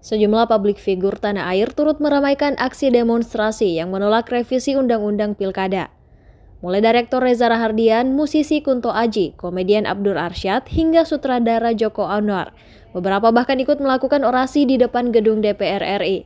Sejumlah publik figur tanah air turut meramaikan aksi demonstrasi yang menolak revisi Undang-Undang Pilkada. Mulai dari aktor Reza Rahardian, musisi Kunto Aji, komedian Abdur Arsyad, hingga sutradara Joko Anwar. Beberapa bahkan ikut melakukan orasi di depan gedung DPR RI.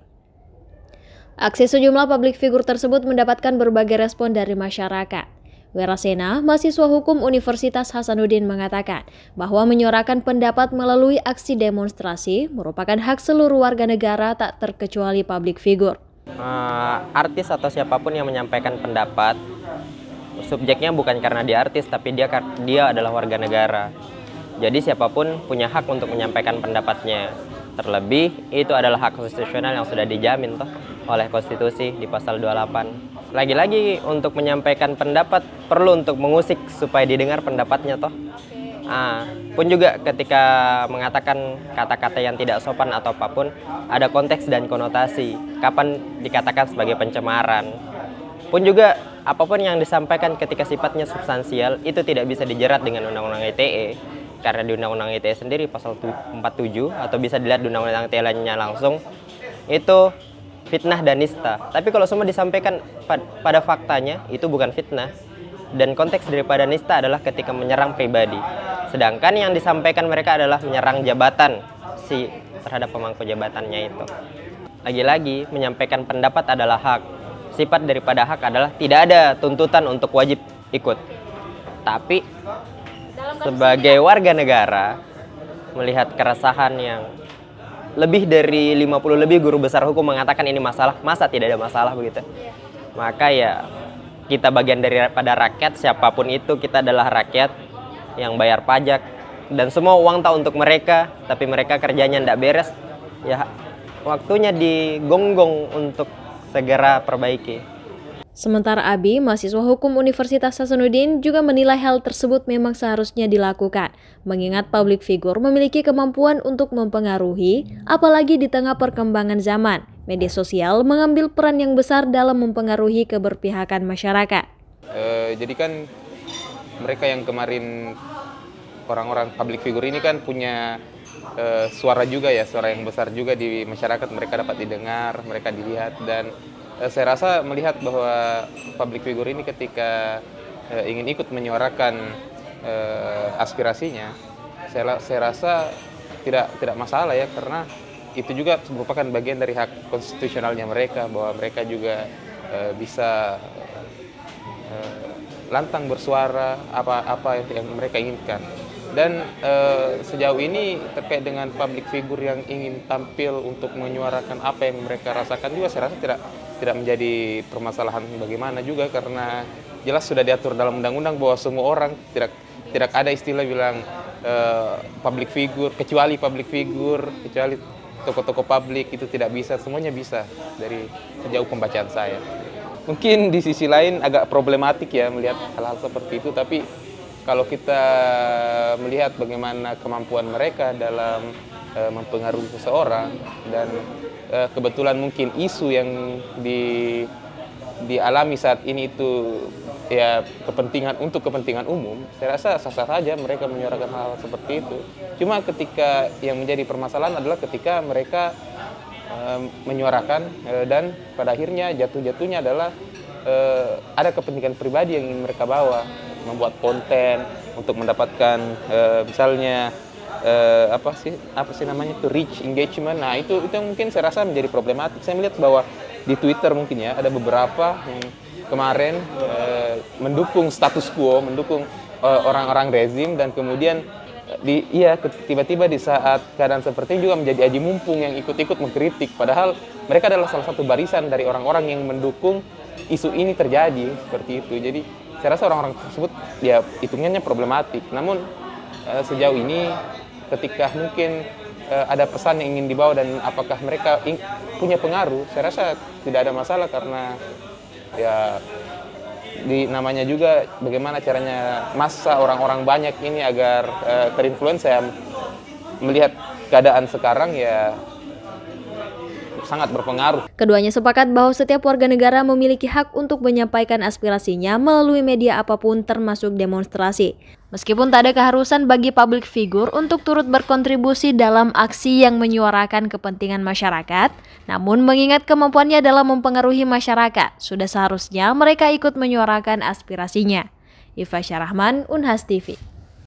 Aksi sejumlah publik figur tersebut mendapatkan berbagai respon dari masyarakat. Werasena, mahasiswa hukum Universitas Hasanuddin mengatakan bahwa menyuarakan pendapat melalui aksi demonstrasi merupakan hak seluruh warga negara tak terkecuali publik figur. Artis atau siapapun yang menyampaikan pendapat, subjeknya bukan karena dia artis, tapi dia adalah warga negara. Jadi siapapun punya hak untuk menyampaikan pendapatnya. Terlebih, itu adalah hak konstitusional yang sudah dijamin oleh konstitusi di pasal 28. Lagi-lagi untuk menyampaikan pendapat perlu untuk mengusik supaya didengar pendapatnya pun juga ketika mengatakan kata-kata yang tidak sopan atau apapun, ada konteks dan konotasi. Kapan dikatakan sebagai pencemaran. Pun juga apapun yang disampaikan ketika sifatnya substansial itu tidak bisa dijerat dengan Undang-Undang ITE. Karena di Undang-Undang ITE sendiri pasal 47 atau bisa dilihat di Undang-Undang ITE lainnya langsung itu fitnah dan nista. Tapi kalau semua disampaikan pada faktanya itu bukan fitnah. Dan konteks daripada nista adalah ketika menyerang pribadi. Sedangkan yang disampaikan mereka adalah menyerang jabatan terhadap pemangku jabatannya itu. Lagi-lagi menyampaikan pendapat adalah hak. Sifat daripada hak adalah tidak ada tuntutan untuk wajib ikut. Tapi sebagai warga negara melihat keresahan yang lebih dari 50 lebih guru besar hukum mengatakan ini masalah, masa tidak ada masalah begitu. Maka ya kita bagian daripada rakyat, siapapun itu kita adalah rakyat yang bayar pajak dan semua uang tahu untuk mereka, tapi mereka kerjanya tidak beres. Ya waktunya digonggong untuk segera perbaiki. Sementara Abi, mahasiswa hukum Universitas Hasanuddin, juga menilai hal tersebut memang seharusnya dilakukan, mengingat publik figur memiliki kemampuan untuk mempengaruhi, apalagi di tengah perkembangan zaman. Media sosial mengambil peran yang besar dalam mempengaruhi keberpihakan masyarakat. Jadi kan mereka yang kemarin orang-orang publik figur ini kan punya suara juga ya, suara yang besar juga di masyarakat, mereka dapat didengar, mereka dilihat, dan saya rasa melihat bahwa public figure ini ketika ingin ikut menyuarakan aspirasinya, saya rasa tidak masalah ya, karena itu juga merupakan bagian dari hak konstitusionalnya mereka, bahwa mereka juga bisa lantang bersuara apa yang mereka inginkan. Dan sejauh ini terkait dengan public figure yang ingin tampil untuk menyuarakan apa yang mereka rasakan juga, saya rasa tidak menjadi permasalahan bagaimana juga, karena jelas sudah diatur dalam undang-undang bahwa semua orang tidak ada istilah bilang public figure, kecuali tokoh-tokoh publik itu tidak bisa, semuanya bisa dari sejauh pembacaan saya. Mungkin di sisi lain agak problematik ya melihat hal-hal seperti itu, tapi kalau kita melihat bagaimana kemampuan mereka dalam mempengaruhi seseorang, dan kebetulan mungkin isu yang dialami saat ini itu ya untuk kepentingan umum, saya rasa sah-sah saja mereka menyuarakan hal seperti itu. Cuma ketika yang menjadi permasalahan adalah ketika mereka menyuarakan dan pada akhirnya jatuhnya adalah ada kepentingan pribadi yang ingin mereka bawa, membuat konten untuk mendapatkan misalnya apa sih namanya itu reach engagement. Nah itu mungkin saya rasa menjadi problematik. Saya melihat bahwa di Twitter mungkin ya ada beberapa yang kemarin mendukung status quo, mendukung orang-orang rezim, dan kemudian tiba-tiba di saat keadaan seperti ini juga menjadi aji mumpung yang ikut-ikut mengkritik, padahal mereka adalah salah satu barisan dari orang-orang yang mendukung isu ini terjadi seperti itu. Jadi saya rasa orang-orang tersebut ya hitungannya problematik. Namun sejauh ini ketika mungkin ada pesan yang ingin dibawa dan apakah mereka punya pengaruh, saya rasa tidak ada masalah, karena ya namanya juga bagaimana caranya massa orang-orang banyak ini agar terinfluence. Saya melihat keadaan sekarang ya sangat berpengaruh. Keduanya sepakat bahwa setiap warga negara memiliki hak untuk menyampaikan aspirasinya melalui media apapun termasuk demonstrasi. Meskipun tak ada keharusan bagi publik figur untuk turut berkontribusi dalam aksi yang menyuarakan kepentingan masyarakat, namun mengingat kemampuannya dalam mempengaruhi masyarakat, sudah seharusnya mereka ikut menyuarakan aspirasinya. Iva Syarahman, Unhas TV.